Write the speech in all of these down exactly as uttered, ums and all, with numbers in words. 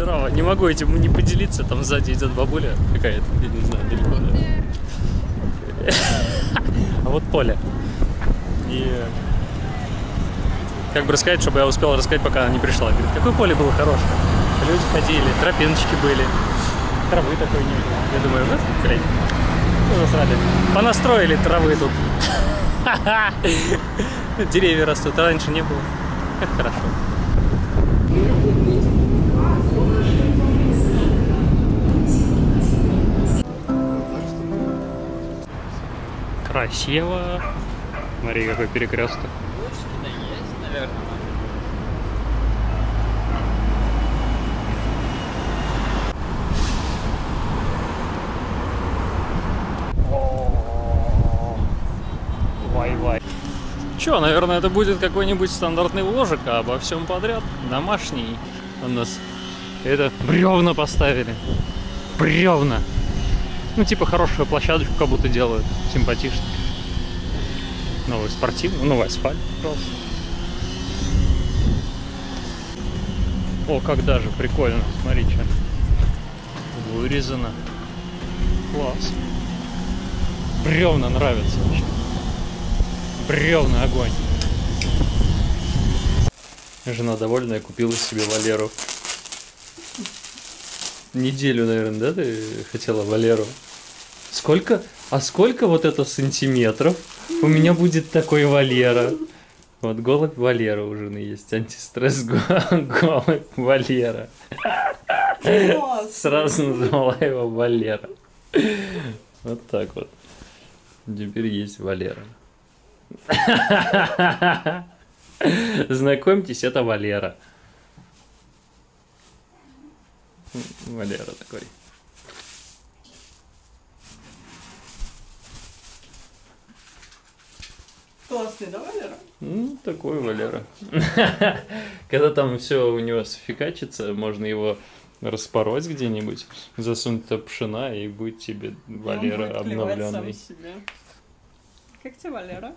здорово. Не могу этим не поделиться. Там сзади идет бабуля какая-то. Я не знаю, далеко. А вот поле. И как бы рассказать, чтобы я успел рассказать, пока она не пришла. Говорит, какое поле было хорошее. Люди ходили, тропиночки были. Травы такой не было. Я думаю, вот, блядь, что засрали. Понастроили травы тут. Деревья растут, а раньше не было. Как хорошо. Красиво. Смотри, какой перекресток. Есть, наверное. Вай-вай. Че, наверное, это будет какой-нибудь стандартный вложик, а обо всем подряд. Домашний у нас. Это бревна поставили. Бревна. Ну, типа хорошую площадочку как будто делают. Симпатично. Новый спортивный, новый асфальт просто. О, как даже прикольно. Смотри, что вырезано. Класс. Бревна нравятся вообще. Бревна огонь. Жена довольная, купила себе Валеру. Неделю, наверное, да, ты хотела Валеру? Сколько? А сколько вот это сантиметров? У меня будет такой Валера. Вот голубь Валера у жены есть. Антистресс голубь Валера. Сразу назвала его Валера. Вот так вот. Теперь есть Валера. Знакомьтесь, это Валера. Валера такой. Классный, да, Валера? Ну, такой Валера. Когда там все у него сфикачится, можно его распороть где-нибудь, засунуть туда пшена, и будет тебе Валера будет обновленный. Сам себе. Как тебе, Валера?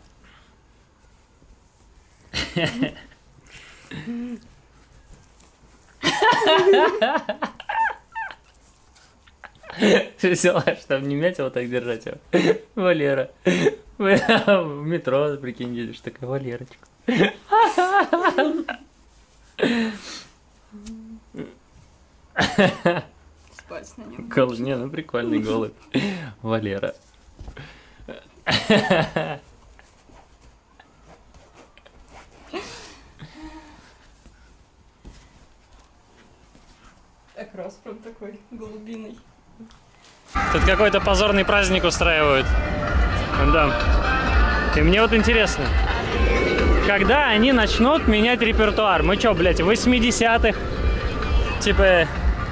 Ты взяла, чтобы не мять его так держать его. Валера. В метро, прикинь, едешь, такая Валерочка. Спать на нем. Гол... Не, ну прикольный голубь. Валера. Так раз прям такой голубиный. Тут какой-то позорный праздник устраивают. Да. И мне вот интересно, когда они начнут менять репертуар? Мы что, блядь, в восьмидесятых? Типа...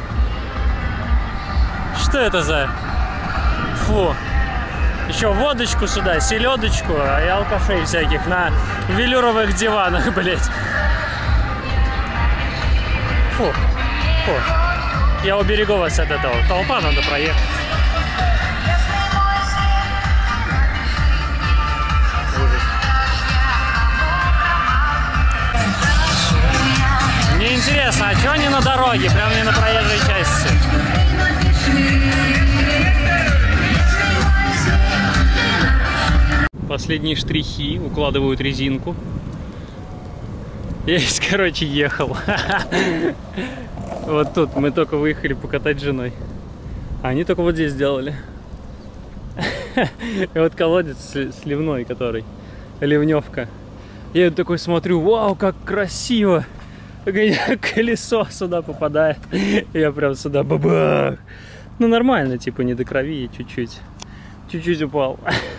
Что это за... Фу. Еще водочку сюда, селедочку и алкашей всяких на велюровых диванах, блядь. Фу. Фу. Я уберегу вас от этого. Толпа, надо проехать. Мне интересно, а что они на дороге, прямо не на проезжей части? Последние штрихи, укладывают резинку. Я здесь, короче, ехал. Вот тут мы только выехали покатать с женой. А они только вот здесь сделали. И вот колодец сливной, который. Ливневка. Я такой смотрю, вау, как красиво. Колесо сюда попадает. Я прям сюда бабах. Ну нормально, типа не до крови, чуть-чуть. Чуть-чуть упал.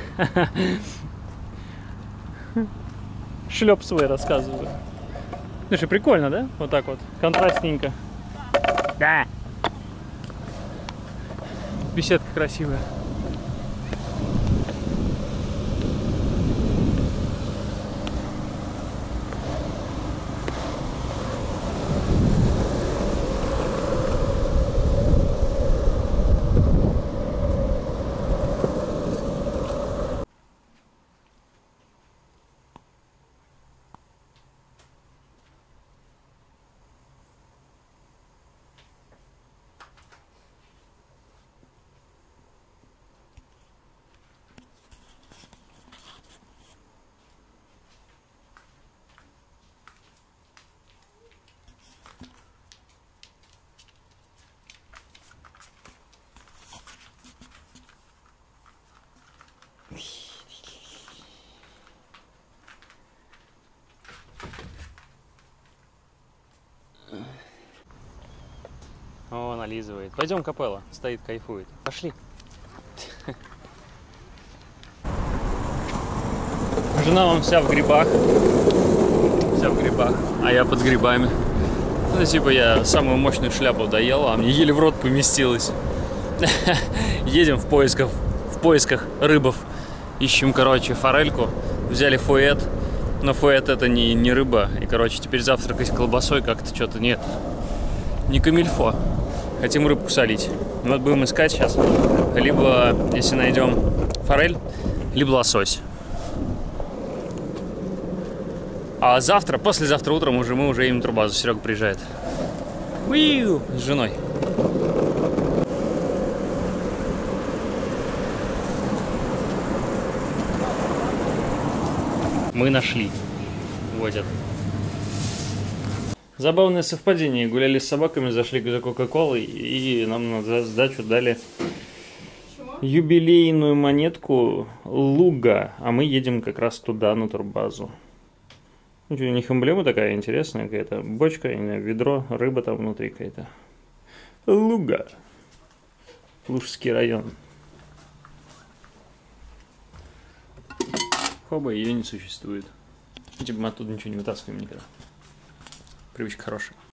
Шлеп свой рассказываю. Слушай, прикольно, да? Вот так вот. Контрастненько. Да. Беседка красивая. О, нализывает. Пойдем, Капелла. Стоит, кайфует. Пошли. Жена вон вся в грибах. Вся в грибах. А я под грибами. Ну, типа я самую мощную шляпу доел, а мне еле в рот поместилось. Едем в поисках, в поисках рыбов. Ищем, короче, форельку. Взяли фуэт. Но фуэт это не, не рыба. И, короче, теперь завтракать колбасой как-то что-то нет. Не камильфо. Хотим рыбку солить. Вот будем искать сейчас. Либо, если найдем форель, либо лосось. А завтра, послезавтра утром уже мы уже им турбазу. Серега приезжает. Уиу, с женой. Мы нашли. Водят. Забавное совпадение. Гуляли с собаками, зашли за Кока-Колой и нам на сдачу дали Чего? юбилейную монетку Луга. А мы едем как раз туда, на турбазу. У них эмблема такая интересная какая-то. Бочка, ведро, рыба там внутри какая-то. Луга. Лужский район. Хоба, ее не существует. Типа мы оттуда ничего не вытаскиваем никогда. Привычка хорошая.